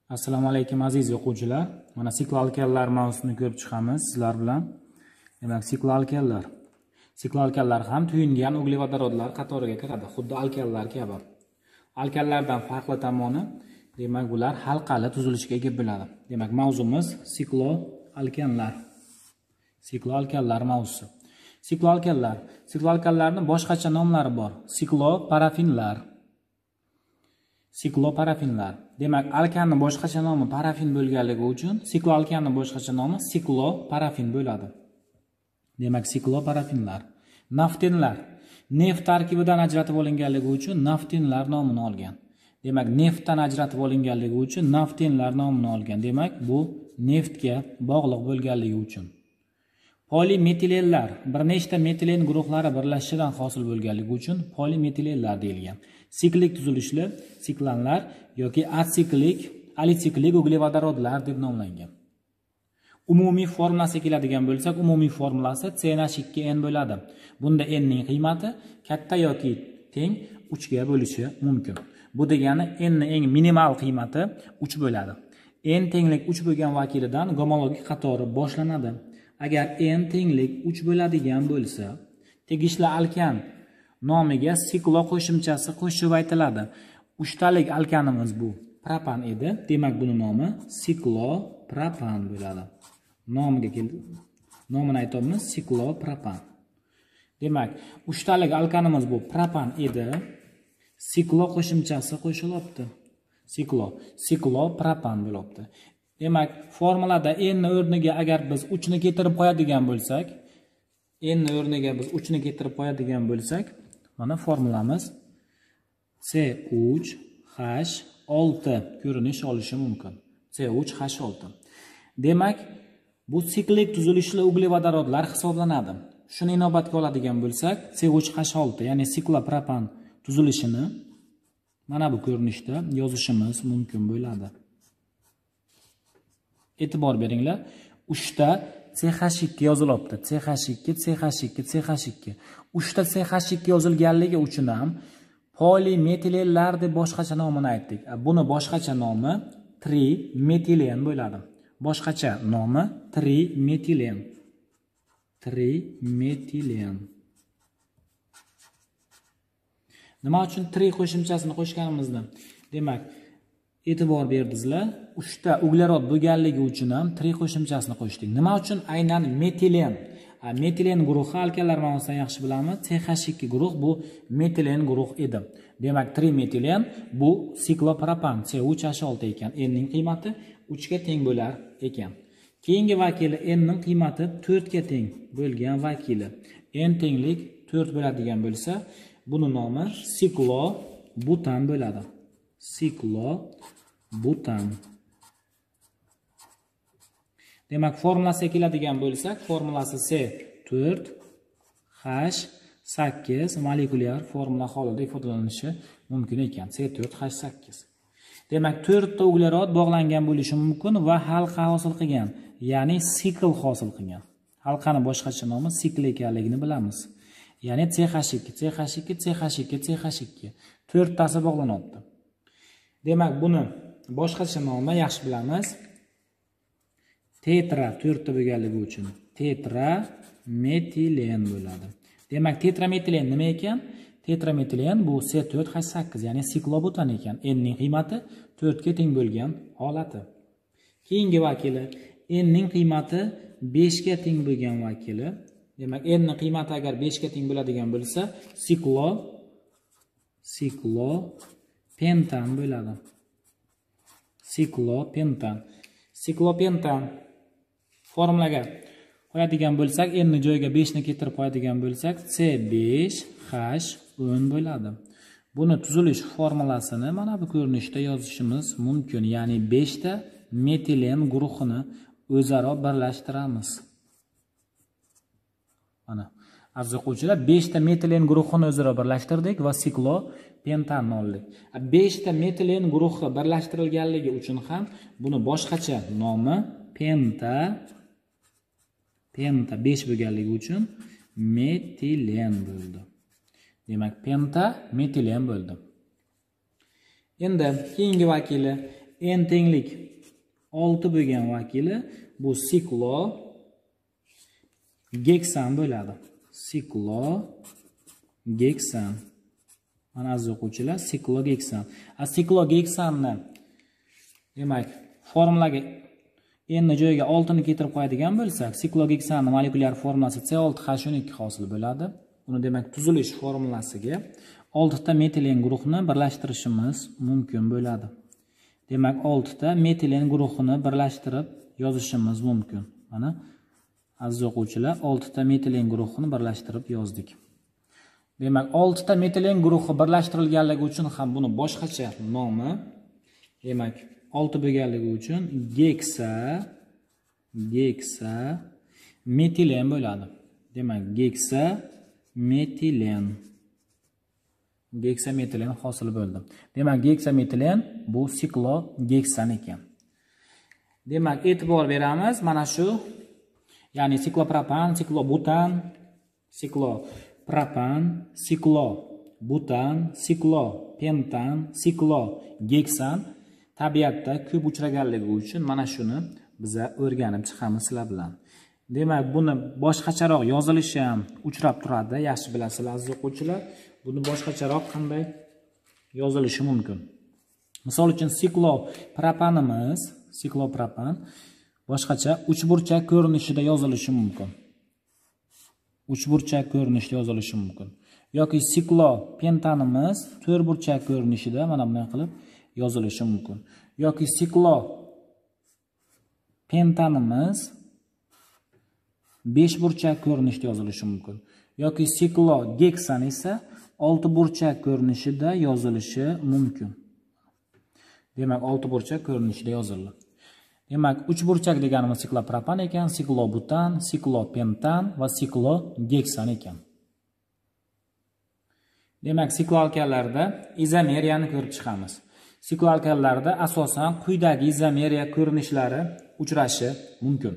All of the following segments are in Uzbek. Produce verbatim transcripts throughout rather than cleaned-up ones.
Assalomu alaykum aziz o'quvchilar. Mana sikloalkanlar mavzusini ko'rib chiqamiz sizlar bilan. Demak, sikloalkanlar. Sikloalkanlar ham tuyingan uglevodorodlar qatoriga kiradi, xuddi alkanlar kabi. Alkanlardan farqli tomoni, demak, bular halqali tuzilishga ega bo'ladi. Demak, mavzumiz sikloalkanlar. Sikloalkanlar mavzusi. Sikloalkanlar. Sikloalkanlarning boshqacha nomlari bor. Sikloparafinlar. Sikloparafinlar. Demak, alkanning boshqacha nomi parafin bo'lganligi uchun sikloalkanning boshqacha nomi sikloparafin bo'ladi. Demak, sikloparafinlar. Naftinlar. Neft tarkibidan ajratib olinganligi uchun naftinlar nomini olgan. Demak, neftdan ajratib olinganligi uchun naftinlar nomini olgan. Demak, bu neftga bog'liq bo'lganligi uchun. Polimetilenlar. Bir nechta metilen guruhlari birlashishidan hosil bo'lganligi uchun polimetilenlar deyilgan. Siklik tuzilishli siklanlar yoki atsiklik, alitsiklik uglevodorodlar deb nomlangan. Umumiy formulasiga keladigan bo'lsak, umumiy formulasi C N H ikki N bo'ladi. Bunda N ning qiymati katta yoki teng uch ga bo'lishi mumkin. Bu degani N ning eng minimal qiymati uch bo'ladi. N tenglik uch bo'lgan vakilidan gomologik qatori boshlanadi. Agar N tenglik uch bo'ladigan bo'lsa, tegishli alkan nomiga siklo qo'shimchasi qo'shib aytiladi. Uchtalik alkanimiz bu propan edi. Demak, buni nomi siklopropan bo'ladi. Nomiga keldi. Nomini aytamiz siklopropan. Demak, uchtalik alkanimiz bu propan edi. Siklo qo'shimchasi qo'shilibdi. Siklo, siklopropan bo'libdi. Demak, formulada n o'rniga agar biz uch ni keltirib qo'yadigan bo'lsak, n o'rniga biz uch ni keltirib qo'yadigan bo'lsak, mana formulamiz C uch H olti ko'rinish olishi mumkin. C uch H olti. Demak, bu siklik tuzilishli uglevodorodlar hisoblanadi. Shuni inobatga oladigan bo'lsak, C uch H olti, ya'ni siklopropan tuzilishini mana bu ko'rinishda yozishimiz mumkin bo'ladi. E'tibor beringlar. uchta C H ikki yozilibdi. C H ikki, C H ikki, C H ikki. uchta C H ikki yozilganligi uchun ham polimetilenlar deb boshqacha nomini aytdik. Buni boshqacha nomi trimetilen bo'ladi. Boshqacha nomi trimetilen. Trimetilen. Nima uchun tri qo'shimchasini qo'shganimizni? Demak, e'tibor berdingizlar, uchta uglerod bo'lganligi uchun ham tri qo'shimchasini qo'shdik. Nima uchun aynan metilen? Metilen guruhi alkanlar mavzusidan yaxshi bilamiz. C H ikki guruh bu metilen guruh edi. Demak, trimetilen bu siklopropan C uch H olti ekan. N ning qiymati uch ga teng bo'lar ekan. Keyingi vakili N ning qiymati to'rt ga teng bo'lgan vakili. N tenglik to'rt bo'ladigan bo'lsa, buni nomi siklobutan bo'ladi. Siklobutan. Demak, formulasiga keladigan bo'lsak, formulasi C to'rt H sakkiz molekulyar formula holida ifodalanishi mumkin ekan. C to'rt H sakkiz. Demak, to'rt ta uglerod bog'langan bo'lishi mumkin va halqa hosil qilgan, ya'ni sikl hosil qilgan. Halqaning boshqacha nomi sikl ekanligini bilamiz. Ya'ni C H ikki, C H ikki, C H ikki, C H ikki. to'rt tasi bog'lanibdi. Demak, buni boshqacha nomi yaxshi bilamiz. Tetra to'rtta bo'lganligi uchun tetrametilen bo'ladi. Demak, tetrametilen nima ekan? Tetrametilen bu C to'rt H sakkiz, ya'ni siklobutan ekan. N ning qiymati to'rt ga teng bo'lgan holati. Keyingi vakili N ning qiymati besh ga teng bo'lgan vakili. Demak, N ning qiymati agar besh ga teng bo'ladigan bo'lsa, siklo siklopentan bo'ladi. Siklopentan. Siklopentan formulaga qo'yadigan bo'lsak, n ni joyiga besh ni keltirib qo'yadigan bo'lsak, C besh H o'n bo'ladi. Buni tuzilish formulasini mana bu ko'rinishda yozishimiz mumkin. Ya'ni besh ta metilen guruhini o'zaro birlashtiramiz. Mana aziz o'quvchilar, besh ta metilen guruhini o'zaro birlashtirdik va siklopentan oldik. besh ta metilen guruhi birlashtirilganligi uchun ham buni boshqacha nomi penta penta besh bo'lganligi uchun metilen bo'ldi. Demak, penta metilen bo'ldi. Endi keyingi vakili n tenglik olti bo'lgan vakili bu siklo geksan bo'ladi. Siklo geksan. Mana aziz o'quvchilar, siklo geksan. A siklo geksanni demak, formulaga n ni joyiga olti ni keltirib qo'yadigan bo'lsak, siklo geksanning molekulyar formulasi C olti H o'n ikki hosil bo'ladi. Uni demak tuzilish formulasiga olti ta metilen guruhini birlashtirishimiz mumkin bo'ladi. Demak, olti ta metilen guruhini birlashtirib yozishimiz mumkin. Mana aziz o'quvchilar, olti ta metilen guruhini birlashtirib yozdik. Demak, olti ta metilen guruhi birlashtirilganligi uchun ham buni boshqacha nomi, demak, olti bo'lganligi uchun geksa geksa metilen bo'ladi. Demak, geksa metilen geksa metilen hosil bo'ldi. Demak, geksa metilen bu siklo geksan ekan. Demak, e'tibor beramiz mana shu, ya'ni siklopropan, siklobutan, siklopropan, siklobutan, siklopentan, siklogeksan tabiatda ko'p uchraganligi uchun mana shuni biz o'rganib chiqamiz sizlar bilan. Demak, buni boshqacharoq yozilishi ham uchrab turadi, yaxshi bilasizlar aziz o'quvchilar. Buni boshqacharoq qanday yozilishi mumkin? Misol uchun siklopropanimiz, siklopropan boshqacha uchburchak ko'rinishida yozilishi mumkin. Uchburchak ko'rinishida yozilishi mumkin. Yoki siklopentanimiz to'rtburchak ko'rinishida mana bunday qilib yozilishi mumkin. Yoki siklopentanimiz besh burchak ko'rinishda yozilishi mumkin. Yoki siklogeksan esa olti burchak ko'rinishida yozilishi mumkin. Demak, olti burchak ko'rinishida yoziladi. Demak, uch burchak deganimiz siklopropan ekan, siklobutan, siklopentan va siklogeksan ekan. Demak, sikloalkanlarda izomeriyani ko'rib chiqamiz. Sikloalkanlarda asosan quyidagi izomeriya ko'rinishlari uchrashi mumkin.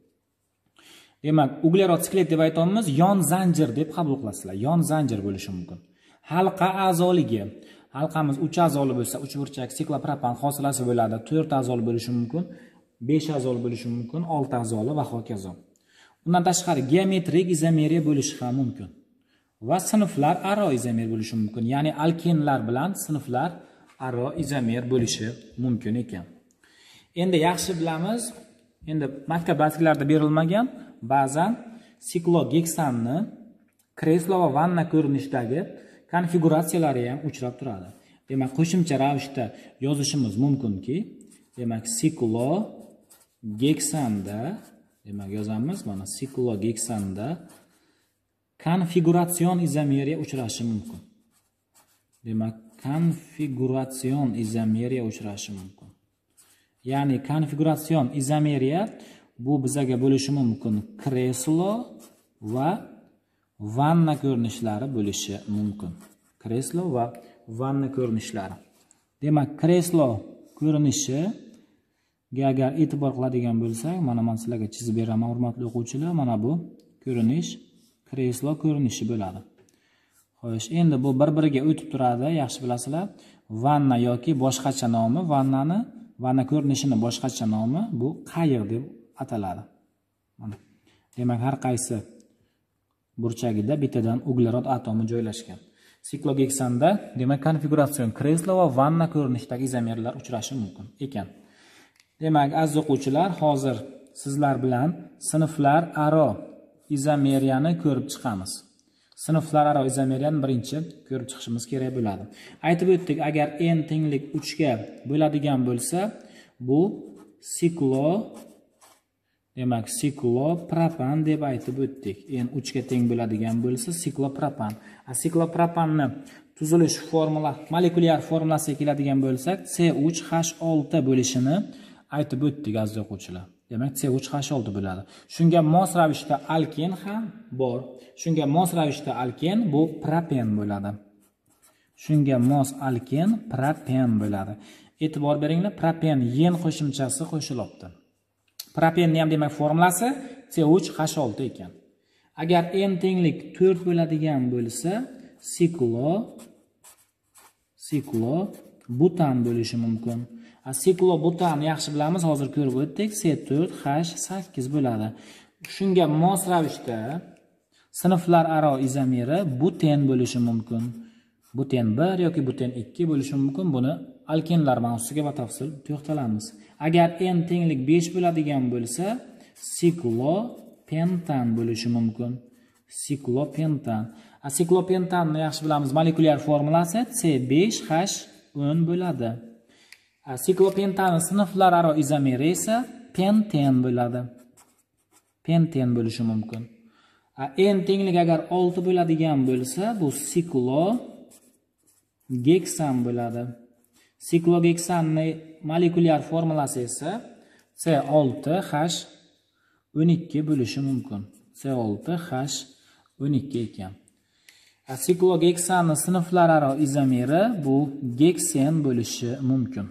Demak, uglerod sklet deb aytamiz, yon zanjir deb qabul qilasizlar. Yon zanjir bo'lishi mumkin. Halqa a'zoligi. Halqamiz uch a'zoli bo'lsa, uch burchak siklopropan hosilasi bo'ladi. to'rt a'zoli bo'lishi mumkin, besh a'zoli bo'lishi mumkin, olti a'zoli va hokazo. Undan tashqari geometrik izomeriya bo'lishi ham mumkin. Va sinflar aro izomer bo'lishi mumkin. Ya'ni alkenlar bilan sinflar aro izomer bo'lishi mumkin ekan. Endi yaxshi bilamiz, endi maktab darsliklarida berilmagan ba'zan siklogeksanni kreslo va vanna ko'rinishidagi konfiguratsiyalari ham uchrab turadi. Demak, qo'shimcha ravishda yozishimiz mumkinki, demak, siklogeksanda, demak, yozamiz, mana siklogeksanda konfiguratsion izomeriya uchrashi mumkin. Demak, konfiguratsion izomeriya uchrashi mumkin. Ya'ni konfiguratsion izomeriya bu bizaga bo'lishi mumkin kreslo va vanna ko'rinishlari bo'lishi mumkin. Kreslo va vanna ko'rinishlari. Demak, kreslo ko'rinishiga agar e'tibor qiladigan bo'lsak, mana men sizlarga chizib beraman, hurmatli o'quvchilar. Mana bu ko'rinish kreslo ko'rinishi bo'ladi. Xo'sh, endi bu bir-biriga o'tib turadi, yaxshi bilasizlar. Vanna yoki boshqacha nomi, vannani, vanna ko'rinishini boshqacha nomi bu qayiq deb ataladi. Mana. Demak, har qaysi burchagida bittadan uglerod atomi joylashgan. Siklogeksanda, demak, konfiguratsion kreslo va vanna ko'rinishidagi izomerlar uchrashi mumkin ekan. Demak, aziz o'quvchilar, hozir sizlar bilan sinflar aro izomeriyani ko'rib chiqamiz. Sinflar aro izomeriyani birinchi ko'rib chiqishimiz kerak bo'ladi. Aytib o'tdik, agar n tenglik uch ga bo'ladigan bo'lsa, bu siklo, demak, siklopropan deb aytib o'tdik. n uch ga teng bo'ladigan bo'lsa, siklopropan. A siklopropanni tuzilish formula, molekulyar formulasiga keladigan bo'lsak, C uch H olti bo'lishini aytib o'tdik aziz o'quvchilar. Demak, C uch H olti bo'ladi. Shunga mos ravishda alken ham bor. Shunga mos ravishda alken bu propen bo'ladi. Shunga mos alken propen bo'ladi. E'tibor beringlar, propen yen qo'shimchasi qo'shilibdi. Propenning ham demak formulasi C uch H olti ekan. Agar n tenglik to'rt bo'ladigan bo'lsa, siklo siklo butan bo'lishi mumkin. Siklobutan yaxshi bilamiz, hozir ko'rib o'tdik. C to'rt H sakkiz bo'ladi. Shunga mos ravishda sinflar aro izomeri buten bo'lishi mumkin. Buten bir yoki buten ikki bo'lishi mumkin. Buni alkenlar mavzusiga batafsil to'xtalamiz. Agar n tenglik besh bo'ladigan bo'lsa, siklopentan bo'lishi mumkin. Siklopentan. Siklopentanni yaxshi bilamiz, molekulyar formulasi C besh H o'n bo'ladi. Siklopentanning sinflararo izomeri esa penten bo'ladi. Penten bo'lishi mumkin. N tenglik agar olti bo'ladigan bo'lsa, bu siklogeksan bo'ladi. Siklogeksanning molekulyar formulasi esa C olti H o'n ikki bo'lishi mumkin. C olti H o'n ikki ekan. Siklogeksanning sinflararo izomeri bu geksen bo'lishi mumkin.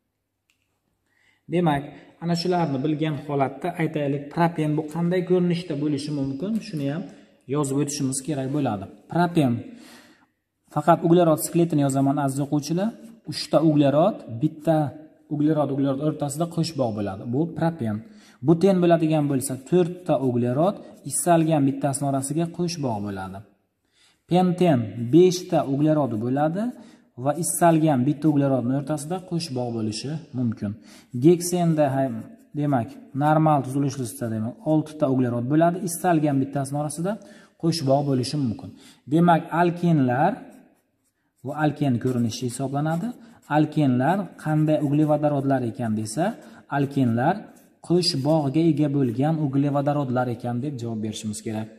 Demak, ana shularni bilgan holatda aytaylik, propen bu qanday ko'rinishda bo'lishi mumkin, shuni ham yozib o'tishimiz kerak bo'ladi. Propen faqat uglerod skletini yozaman aziz o'quvchilar. uchta uglerod, bitta uglerod uglerod o'rtasida qo'sh bog' bo'ladi. Bu propen. Buten bo'ladigan bo'lsa, to'rtta uglerod istalgan bittasini orasiga qo'sh bog' bo'ladi. Penten beshta uglerodi bo'ladi va istalgan bitta uglerodning o'rtasida qo'sh bog' bo'lishi mumkin. Geksenda ham demak, normal tuzilishida demak olti ta uglerod bo'ladi, istalgan bittasining orasida qo'sh bog' bo'lishi mumkin. Demak, alkenlar bu alken ko'rinishi hisoblanadi. Alkenlar qanday uglevodorodlar ekan desa, alkenlar qo'sh bog'ga ega bo'lgan uglevodorodlar ekan deb javob berishimiz kerak.